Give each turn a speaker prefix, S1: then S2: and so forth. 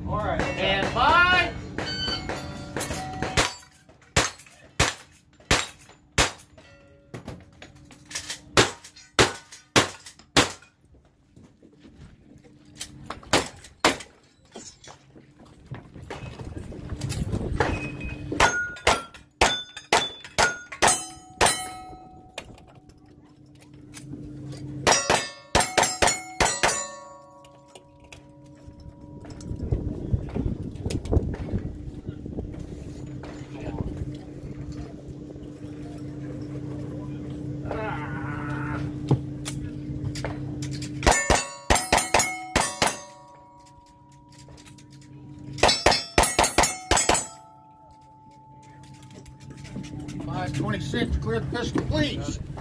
S1: All right.
S2: And by. $5.20 to clear the pistol, please.